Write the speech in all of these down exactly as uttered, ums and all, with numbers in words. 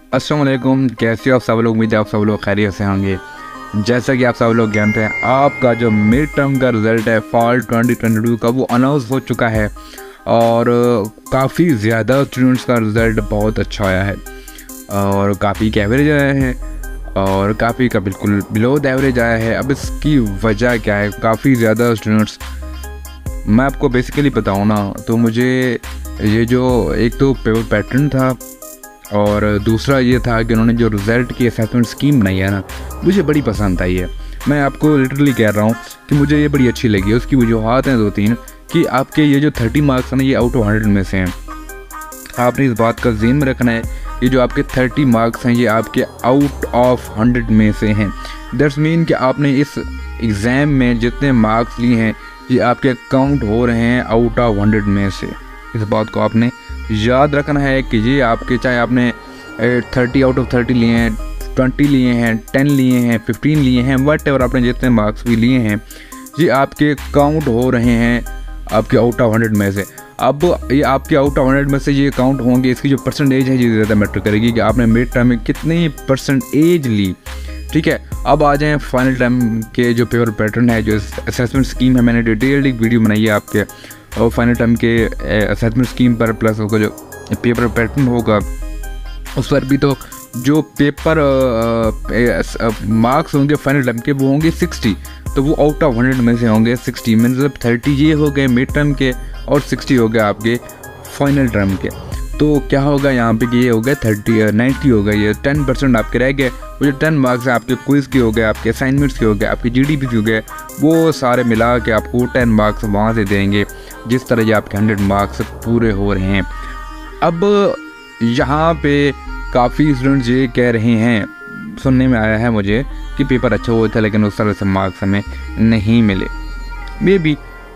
अस्सलाम वालेकुम, कैसे हो आप सब लोग। उम्मीद है आप सब लोग खैरियत से होंगे। जैसा कि आप सब लोग जानते हैं, आपका जो मिड टर्म का रिज़ल्ट है फॉल ट्वेंटी ट्वेंटी टू का वो अनाउंस हो चुका है और काफ़ी ज़्यादा स्टूडेंट्स का रिज़ल्ट बहुत अच्छा आया है और काफ़ी का एवरेज आया है और काफ़ी का बिल्कुल बिलो द एवरेज आया है। अब इसकी वजह क्या है? काफ़ी ज़्यादा स्टूडेंट्स, मैं आपको बेसिकली बताऊँ ना तो मुझे ये जो एक तो पेपर पैटर्न था और दूसरा ये था कि उन्होंने जो रिज़ल्ट की असेसमेंट स्कीम बनाई है ना, मुझे बड़ी पसंद आई है। मैं आपको लिटरली कह रहा हूँ कि मुझे ये बड़ी अच्छी लगी है। उसकी वजूहत हैं दो तीन कि आपके ये जो थर्टी मार्क्स हैं ना, ये आउट ऑफ हंड्रेड में से हैं। आपने इस बात का ज़हन में रखना है, ये जो आपके थर्टी मार्क्स हैं ये आपके आउट ऑफ हंड्रेड में से हैं। दैट्स मीन कि आपने इस एग्ज़ाम में जितने मार्क्स लिए हैं ये आपके काउंट हो रहे हैं आउट ऑफ हंड्रेड में से। इस बात को आपने याद रखना है कि ये आपके, चाहे आपने थर्टी आउट ऑफ थर्टी लिए हैं, ट्वेंटी लिए हैं, टेन लिए हैं, फिफ्टीन लिए हैं, वट एवर आपने जितने मार्क्स भी लिए हैं, ये आपके काउंट हो रहे हैं आपके आउट ऑफ हंड्रेड में से। अब ये आपके आउट ऑफ हंड्रेड में से ये काउंट होंगे, इसकी जो परसेंटेज है ये ज़्यादा मैटर करेगी कि आपने मिड टर्म में कितनी परसेंटेज ली। ठीक है, अब आ जाएँ फाइनल टर्म के जो पेपर पैटर्न है, जो असेसमेंट स्कीम है। मैंने डिटेल्ड एक वीडियो बनाई है आपके और फाइनल टर्म के असेसमेंट स्कीम पर, प्लस उसका जो पेपर पैटर्न होगा उस पर भी। तो जो पेपर मार्क्स होंगे फाइनल टर्म के वो होंगे सिक्सटी, तो वो आउट ऑफ हंड्रेड में से होंगे सिक्सटी। मतलब थर्टी ये हो गए मिड टर्म के और सिक्सटी हो गए आपके फाइनल टर्म के। तो क्या होगा यहाँ पे कि ये हो गए थर्टी नाइन्टी हो गए, ये टेन परसेंट आपके रह गए। वो जो टेन मार्क्स हैं आपके क्विज़ के हो गए, आपके असाइनमेंट्स के हो गए, आपके जी डी पी के हो गए, वो सारे मिला के आपको टेन मार्क्स वहाँ से देंगे, जिस तरह ये आपके हंड्रेड मार्क्स पूरे हो रहे हैं। अब यहाँ पे काफ़ी स्टूडेंट्स ये कह रहे हैं, सुनने में आया है मुझे कि पेपर अच्छा हुआ था लेकिन उस तरह से मार्क्स हमें नहीं मिले। मे बी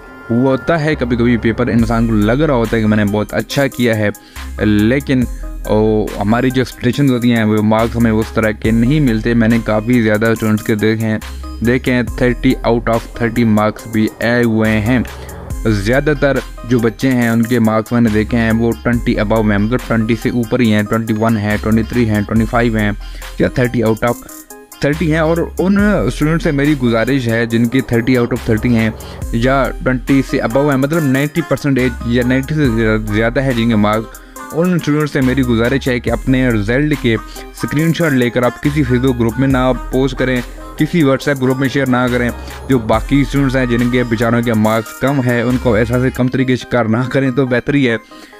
होता है, कभी कभी पेपर इंसान को लग रहा होता है कि मैंने बहुत अच्छा किया है, लेकिन ओ, हमारी जो एक्सपेक्टेशन होती हैं वो मार्क्स हमें उस तरह के नहीं मिलते। मैंने काफ़ी ज़्यादा स्टूडेंट्स के देखे हैं देखे हैं thirty out of thirty marks भी आए हुए हैं। ज़्यादातर जो बच्चे हैं उनके मार्क्स मैंने देखे हैं वो ट्वेंटी अबव हैं, मतलब ट्वेंटी से ऊपर ही हैं, ट्वेंटी वन है, ट्वेंटी थ्री हैं, ट्वेंटी फाइव हैं या थर्टी आउट ऑफ थर्टी हैं। और उन स्टूडेंट से मेरी गुजारिश है जिनकी थर्टी आउट ऑफ थर्टी हैं या ट्वेंटी से अबव हैं, मतलब नाइन्टी परसेंटेज या नाइन्टी से ज़्यादा है जिनके मार्क्स, उन स्टूडेंट से मेरी गुजारिश है कि अपने रिज़ल्ट के स्क्रीनशॉट लेकर आप किसी फेसबुक ग्रुप में ना पोस्ट करें, किसी व्हाट्सएप ग्रुप में शेयर ना करें। जो बाकी स्टूडेंट्स हैं जिनके बेचारों के मार्क्स कम है उनको ऐसा से कम तरीके शिकार ना करें तो बेहतर ही है,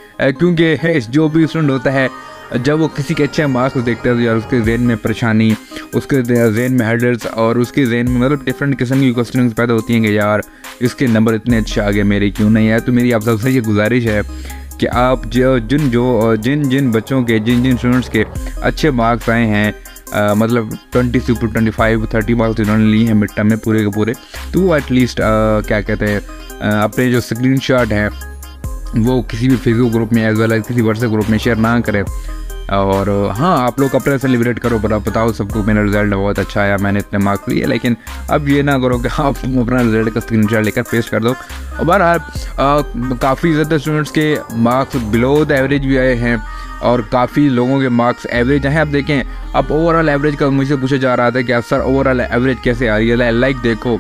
क्योंकि जो भी स्टूडेंट होता है जब वो किसी के अच्छे मार्क्स देखता है तो यार उसके जहन में परेशानी, उसके जहन में हर्डल्स और उसके जहन में मतलब डिफरेंट किस्म की क्वेश्चन पैदा होती हैं कि यार इसके नंबर इतने अच्छे आ गए, मेरे क्यों नहीं है। तो मेरी आप सबसे ये गुजारिश है कि आप जो जिन जो जिन जिन बच्चों के जिन जिन स्टूडेंट्स के अच्छे मार्क्स आए हैं, आ, मतलब ट्वेंटी से ऊपर ट्वेंटी फाइव थर्टी मार्क्स जिन्होंने लिए हैं मिड टर्म में पूरे के पूरे, तो वो एटलीस्ट क्या कहते हैं अपने जो स्क्रीनशॉट हैं वो किसी भी फेसबुक ग्रुप में एज वेल एज किसी व्हाट्सएप ग्रुप में शेयर ना करें। और हाँ, आप लोग अपना सेलिब्रेट करो, पर आप बताओ सबको मेरा रिज़ल्ट बहुत अच्छा आया, मैंने इतने मार्क्स लिए। लेकिन अब ये ना करो कि आप अपना रिज़ल्ट का स्क्रीनशॉट लेकर पेश कर दो। और बहरहाल काफ़ी ज़्यादा स्टूडेंट्स के मार्क्स बिलो द एवरेज भी आए हैं और काफ़ी लोगों के मार्क्स एवरेज हैं। आप देखें, अब ओवरऑल एवरेज का मुझसे पूछा जा रहा था कि सर ओवरऑल एवरेज कैसे आ रही है। लाइक देखो,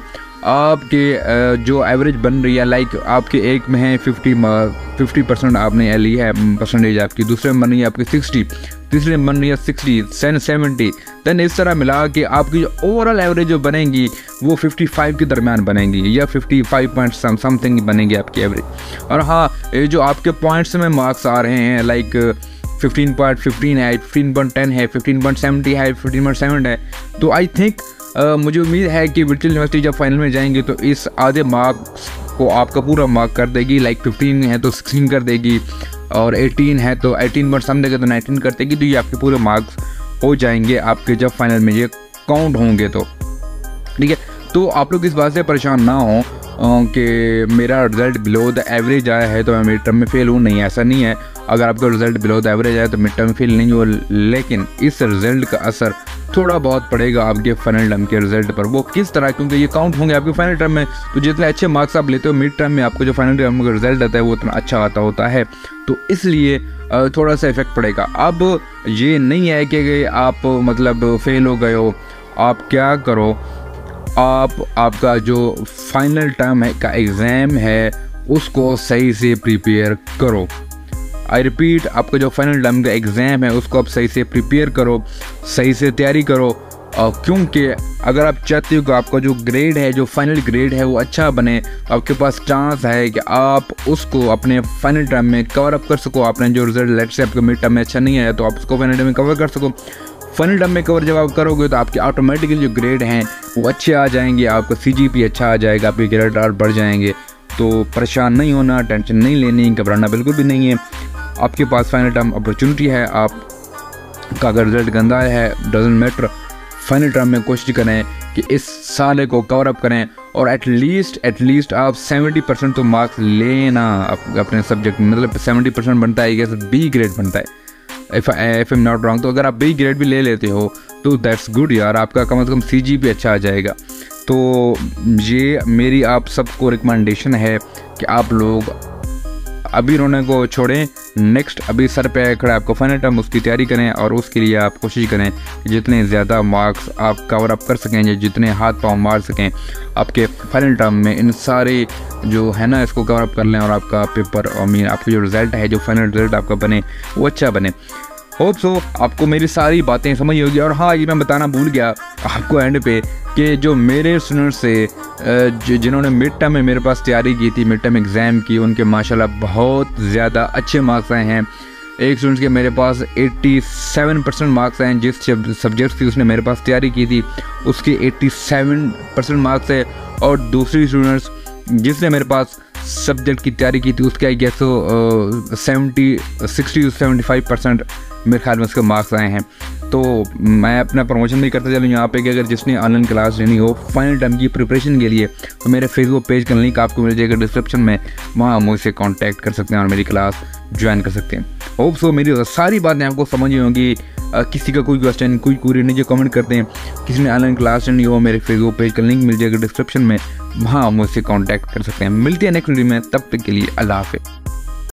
आपके जो एवरेज बन रही है, लाइक आपके एक में है फिफ्टी फिफ्टी परसेंट आपने ली है परसेंटेज आपकी, दूसरे में बन रही है आपकी सिक्सटी, तीसरे में बन रही है सिक्सटी, दैन सेवेंटी, दैन इस तरह मिला कि आपकी जो ओवरऑल एवरेज जो बनेंगी वो फिफ्टी फाइव के दरमियान बनेंगी या फिफ्टी फाइव पॉइंट समथिंग बनेंगी आपकी एवरेज। और हाँ, ये जो आपके पॉइंट्स में मार्क्स आ रहे हैं, लाइक फिफ्टीन पॉइंट फिफ्टीन है, फिफ्टीन पॉइंट टेन है, फिफ्टीन पॉइंट सेवेंटी है, फिफ्टीन पॉइंट सेवन है, तो आई थिंक Uh, मुझे उम्मीद है कि विर्चुअल यूनिवर्सिटी जब फाइनल में जाएंगे तो इस आधे मार्क्स को आपका पूरा मार्क कर देगी। लाइक फिफ्टीन है तो सिक्सटीन कर देगी और एटीन है तो एटीन पर सम देगा तो नाइनटीन कर देगी। तो ये आपके पूरे मार्क्स हो जाएंगे आपके जब फाइनल में ये काउंट होंगे तो। ठीक है, तो आप लोग इस बात से परेशान ना हो कि मेरा रिज़ल्ट बिलो द एवरेज आया है तो मैं मिड टर्म में फेल हूँ, नहीं ऐसा नहीं है। अगर आपका रिजल्ट बिलो द एवरेज है तो मिड टर्म फेल नहीं हो, लेकिन इस रिजल्ट का असर थोड़ा बहुत पड़ेगा आपके फाइनल टर्म के रिजल्ट पर। वो किस तरह, क्योंकि ये काउंट होंगे आपके फाइनल टर्म में, तो जितने अच्छे मार्क्स आप लेते हो मिड टर्म में आपको जो फाइनल टर्म का रिजल्ट आता है वो उतना अच्छा आता होता है, तो इसलिए थोड़ा सा इफेक्ट पड़ेगा। अब ये नहीं है कि आप मतलब फेल हो गए हो, आप क्या करो, आप आपका जो फाइनल टर्म है का एग्ज़ाम है उसको सही से प्रिपेयर करो। आई रिपीट, आपका जो फाइनल टर्म का एग्ज़ाम है उसको आप सही से प्रिपेयर करो, सही से तैयारी करो, क्योंकि अगर आप चाहते हो कि आपका जो ग्रेड है, जो फाइनल ग्रेड है वो अच्छा बने, आपके पास चांस है कि आप उसको अपने फाइनल टर्म में कवर अप कर सको। आपने जो रिजल्ट लेट से आपके मिड टर्म में अच्छा नहीं आया तो आप उसको फाइनल टर्म में कवर कर सको। फाइनल टर्म में कवर जब आप करोगे तो आपके ऑटोमेटिकली जो ग्रेड हैं वो अच्छे आ जाएंगे, आपका सी जी पी अच्छा आ जाएगा, आपके ग्रेड और बढ़ जाएंगे। तो परेशान नहीं होना, टेंशन नहीं लेनी, घबराना बिल्कुल भी नहीं है। आपके पास फाइनल टर्म अपॉर्चुनिटी है, आप का अगर रिजल्ट गंदा है डजंट मैटर, फाइनल टर्म में कोशिश करें कि इस साल को कवर अप करें और एटलीस्ट एटलीस्ट आप सेवेंटी परसेंट तो मार्क्स लेना अपने सब्जेक्ट में, मतलब सेवेंटी परसेंट बनता है, ये बी ग्रेड बनता है if if I'm not wrong. तो अगर आप बी ग्रेड भी ले लेते हो तो दैट्स गुड यार, आपका कम से कम सी जी भी अच्छा आ जाएगा। तो ये मेरी आप सबको रिकमेंडेशन है कि आप लोग अभी रोने को छोड़ें, नेक्स्ट अभी सर पे खड़ा आपको फाइनल टर्म उसकी तैयारी करें और उसके लिए आप कोशिश करें जितने ज़्यादा मार्क्स आप कवर अप कर सकें, या जितने हाथ पाँव मार सकें आपके फाइनल टर्म में, इन सारे जो है ना इसको कवर अप कर लें और आपका पेपर और मीन आपका जो रिज़ल्ट है, जो फाइनल रिजल्ट आपका बने वो अच्छा बने। होप सो आपको मेरी सारी बातें समझ होगी। और हाँ, ये मैं बताना भूल गया आपको एंड पे कि जो मेरे स्टूडेंट्स से जिन्होंने मिड टर्म में मेरे पास तैयारी की थी, मिड टर्म एग्ज़ाम की, उनके माशाल्लाह बहुत ज़्यादा अच्छे मार्क्स आए हैं। एक स्टूडेंट्स के मेरे पास सत्तासी परसेंट मार्क्स आए हैं, जिस सब्जेक्ट की उसने मेरे पास तैयारी की थी उसके सत्तासी परसेंट मार्क्स है। और दूसरी स्टूडेंट्स जिसने मेरे पास सब्जेक्ट की तैयारी की थी उसके आई गेस तो seventy sixty to seventy five percent मेरे ख्याल में उसके मार्क्स आए हैं। तो मैं अपना प्रमोशन भी करता चलूँ यहाँ पे कि अगर जिसने ऑनलाइन क्लास लेनी हो फाइनल टर्म की प्रिपरेशन के लिए तो मेरे फेसबुक पेज का लिंक आपको मिल जाएगा डिस्क्रिप्शन में, वहाँ मुझसे कांटेक्ट कर सकते हैं और मेरी क्लास ज्वाइन कर सकते हैं। होप सो मेरी सारी बातें आपको समझ ही होंगी। किसी का कोई क्वेश्चन कोई क्वेरी नहीं जो कमेंट करते हैं, किसी ने ऑनलाइन क्लास लेनी हो मेरे फेसबुक पेज का लिंक मिल जाएगा डिस्क्रिप्शन में, वहाँ मुझसे कॉन्टैक्ट कर सकते हैं। मिलते हैं नेक्स्ट वीडियो में, तब तक के लिए अल्लाह हाफ़िज़।